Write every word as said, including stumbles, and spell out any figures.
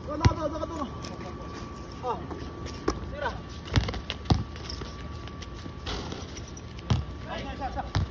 Oh, nakadungo, nakadungo. Oh. Tira. Ay, ay, ay, ay.